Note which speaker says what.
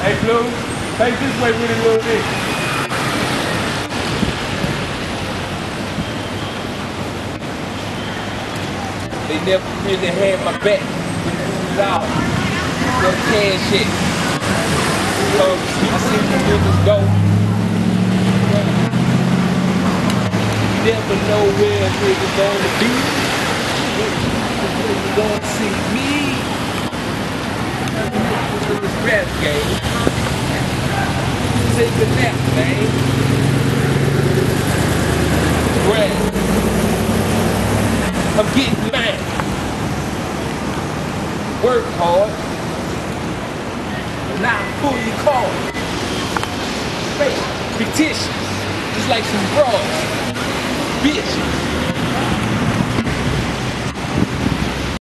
Speaker 1: Hey, Blue, take this way with a little bit.
Speaker 2: They never really had my back when it was out. That cash shit. So I seen the niggas go. Never know where a nigga gonna be. You gonna see me in this rap game. Take a nap, man. Right. I'm getting mine. Work hard. Now I'm fully called. Fake fictitious. Just like some broads. Bitches.